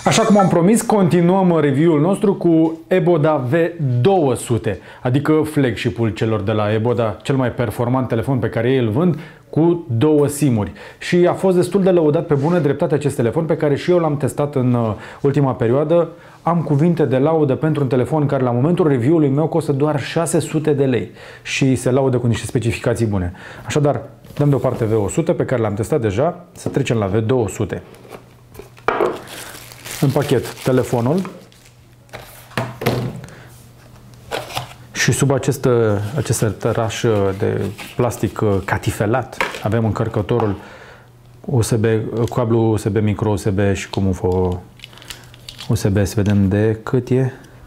Așa cum am promis, continuăm review-ul nostru cu Eboda V200, adică flagship-ul celor de la Eboda, cel mai performant telefon pe care ei îl vând, cu 2 SIM-uri. Și a fost destul de lăudat pe bună dreptate acest telefon, pe care și eu l-am testat în ultima perioadă. Am cuvinte de laudă pentru un telefon care la momentul review-ului meu costă doar 600 de lei și se laudă cu niște specificații bune. Așadar, dăm deoparte V100 pe care l-am testat deja, să trecem la V200. În pachet telefonul și sub acest tăraș de plastic catifelat avem încărcătorul USB, cablu USB, micro USB și cum USB, să vedem de cât e.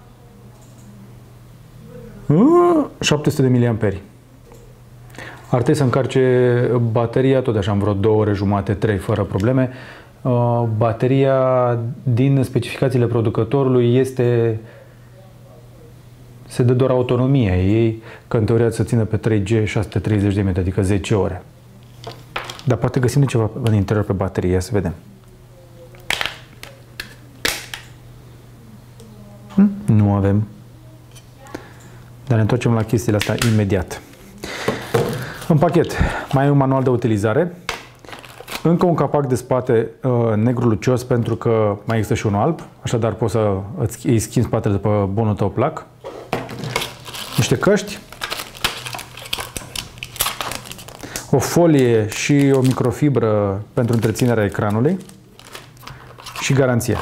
700 de mAh. Ar trebui să încarce bateria tot așa în vreo 2 ore jumate, 3 fără probleme. Bateria din specificațiile producătorului se dă doar autonomia ei, că în teoria să țină pe 3G 630 de mAh, adică 10 ore. Dar poate găsim de ceva în interior pe baterie, ia să vedem. Nu avem. Dar ne întoarcem la chestiile astea imediat. În pachet mai e un manual de utilizare. Încă un capac de spate negru lucios, pentru că mai există și unul alb, așadar poți să îi schimbi spatele după bunul tău plac. Niște căști, o folie și o microfibră pentru întreținerea ecranului și garanția.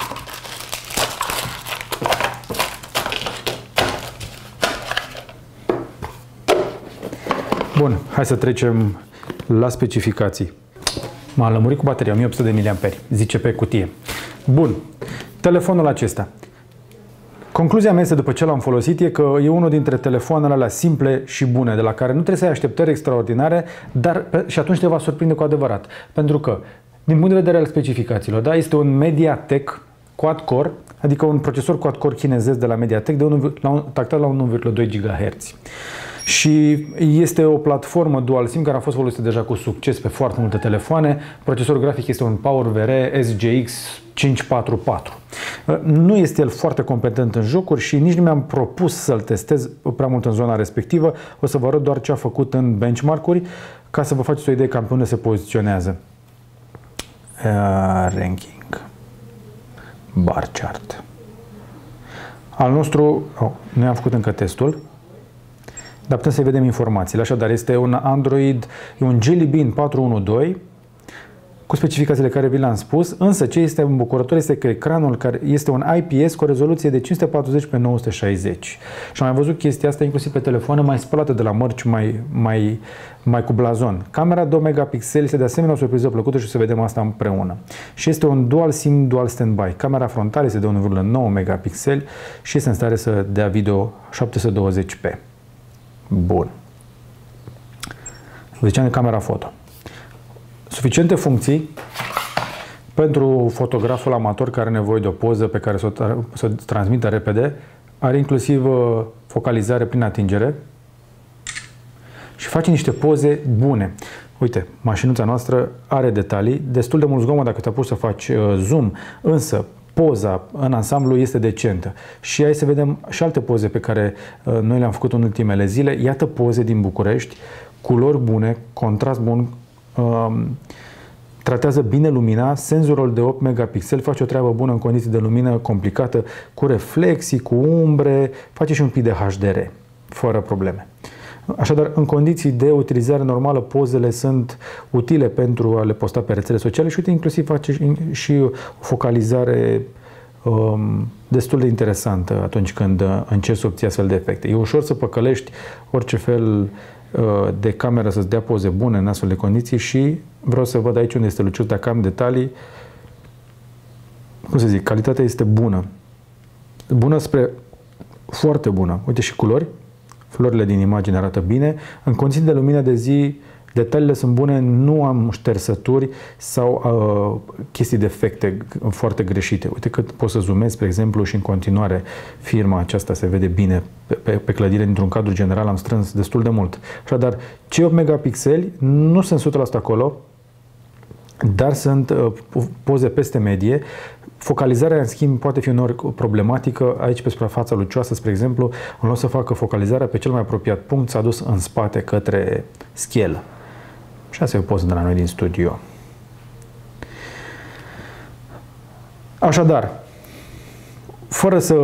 Bun, hai să trecem la specificații. M-a lămurit cu bateria, 1800 de mAh, zice pe cutie. Bun, telefonul acesta. Concluzia mea este, după ce l-am folosit, e că e unul dintre telefoanele alea simple și bune, de la care nu trebuie să ai așteptări extraordinare, dar și atunci te va surprinde cu adevărat. Pentru că, din punct de vedere al specificațiilor, da, este un MediaTek quad-core, adică un procesor quad-core chinezesc de la MediaTek, tactat la 1,2 GHz. Și este o platformă dual SIM care a fost folosită deja cu succes pe foarte multe telefoane. Procesorul grafic este un PowerVR SGX 544. Nu este el foarte competent în jocuri și nici nu mi-am propus să-l testez prea mult în zona respectivă. O să vă arăt doar ce a făcut în benchmark-uri ca să vă faceți o idee cam pe unde se poziționează. Ranking. Bar chart. Al nostru, noi am făcut încă testul, dar putem să vedem informațiile. Așadar, este un Android, e un Jelly Bean 412 cu specificațiile care vi le-am spus, însă ce este îmbucurător este că ecranul care este un IPS cu o rezoluție de 540 pe 960. Și am mai văzut chestia asta inclusiv pe telefoane mai spălate de la mărci mai cu blazon. Camera 2 megapixeli este de asemenea o surpriză plăcută și o să vedem asta împreună. Și este un dual SIM, dual standby. Camera frontală este de 1,9 megapixeli și este în stare să dea video 720p. Bun. Ziceam de camera foto. Suficiente funcții pentru fotograful amator care are nevoie de o poză pe care să o transmită repede. Are inclusiv focalizare prin atingere și face niște poze bune. Uite, mașinuța noastră are detalii, destul de mult zgomot dacă te apuci să faci zoom, însă poza în ansamblu este decentă. Și hai să vedem și alte poze pe care noi le-am făcut în ultimele zile. Iată poze din București, culori bune, contrast bun, tratează bine lumina, senzorul de 8 megapixeli face o treabă bună în condiții de lumină complicată, cu reflexii, cu umbre, face și un pic de HDR, fără probleme. Așadar, în condiții de utilizare normală, pozele sunt utile pentru a le posta pe rețele sociale și uite, inclusiv face și o focalizare destul de interesantă atunci când încerci să obții astfel de efecte. E ușor să păcălești orice fel de cameră să-ți dea poze bune în astfel de condiții și vreau să văd aici unde este lucios, dacă am detalii. Cum să zic, calitatea este bună. Bună spre foarte bună. Uite și culori. Florile din imagine arată bine. În condiții de lumină de zi, detaliile sunt bune, nu am ștersături sau chestii defecte foarte greșite. Uite cât poți să zoomezi, spre exemplu, și în continuare firma aceasta se vede bine pe clădire. Dintr-un cadru general am strâns destul de mult. Așadar, cei 8 megapixeli nu sunt 100% acolo, dar sunt poze peste medie. Focalizarea, în schimb, poate fi uneori problematică. Aici, pe suprafața lucioasă, spre exemplu, în loc să facă focalizarea pe cel mai apropiat punct, s-a dus în spate către schelă. Și asta e o poză de la noi din studio. Așadar, fără să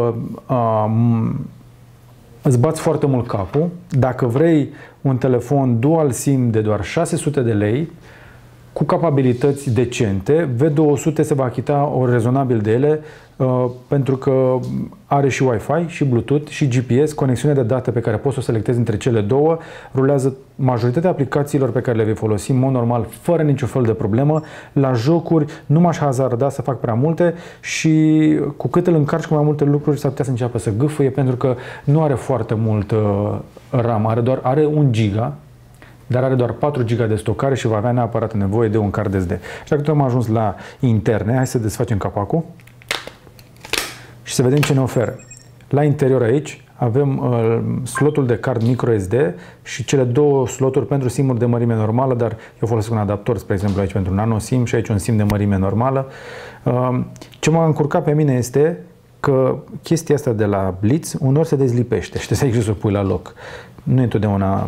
îți bați foarte mult capul, dacă vrei un telefon dual SIM de doar 600 de lei, cu capabilități decente, V200 se va achita o rezonabil de ele, pentru că are și Wi-Fi, și Bluetooth, și GPS, conexiune de date pe care poți să o selectezi între cele două, rulează majoritatea aplicațiilor pe care le vei folosi în mod normal, fără niciun fel de problemă. La jocuri nu m-aș hazarda să fac prea multe și cu cât îl încarci cu mai multe lucruri s-ar putea să înceapă să gâfâie, pentru că nu are foarte mult RAM, are 1 giga, dar are doar 4 GB de stocare și va avea neapărat nevoie de un card SD. Și dacă tot am ajuns la interne, hai să desfacem capacul și să vedem ce ne oferă. La interior aici avem slotul de card microSD și cele două sloturi pentru SIM-uri de mărime normală, dar eu folosesc un adaptor, spre exemplu, aici pentru nano SIM și aici un SIM de mărime normală. Ce m-a încurcat pe mine este că chestia asta de la Blitz uneori se dezlipește și trebuie să o pui la loc. Nu e întotdeauna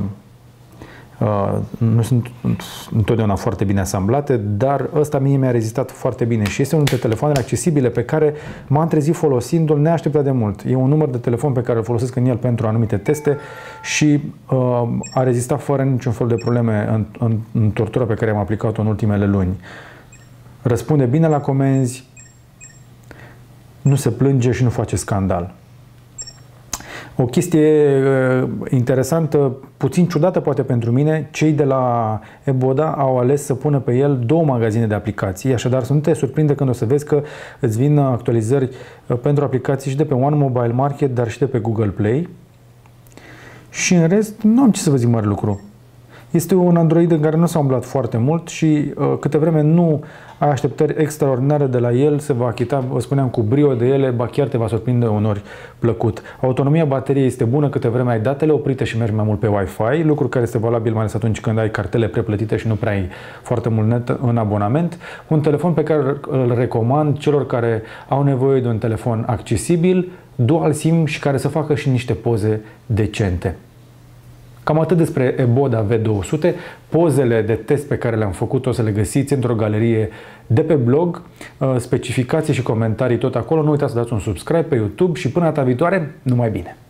nu sunt întotdeauna foarte bine asamblate, dar ăsta mie mi-a rezistat foarte bine și este unul dintre telefoanele accesibile pe care m-am trezit folosindu-l neașteptat de mult. E un număr de telefon pe care îl folosesc în el pentru anumite teste și a rezistat fără niciun fel de probleme în tortura pe care am aplicat-o în ultimele luni. Răspunde bine la comenzi, nu se plânge și nu face scandal. O chestie interesantă, puțin ciudată poate pentru mine, cei de la Eboda au ales să pună pe el 2 magazine de aplicații, așadar să nu te surprinde când o să vezi că îți vin actualizări pentru aplicații și de pe One Mobile Market, dar și de pe Google Play. Și în rest, nu am ce să vă zic mare lucru. Este un Android în care nu s-a umblat foarte mult și câte vreme nu ai așteptări extraordinare de la el, se va achita, vă spuneam, cu brio de ele, ba chiar te va surprinde unori plăcut. Autonomia bateriei este bună câte vreme ai datele oprite și mergi mai mult pe Wi-Fi, lucru care este valabil mai ales atunci când ai cartele preplătite și nu prea ai foarte mult net în abonament. Un telefon pe care îl recomand celor care au nevoie de un telefon accesibil, dual SIM și care să facă și niște poze decente. Cam atât despre Eboda V200. Pozele de test pe care le-am făcut o să le găsiți într-o galerie de pe blog, specificații și comentarii tot acolo. Nu uitați să dați un subscribe pe YouTube și până data viitoare, numai bine!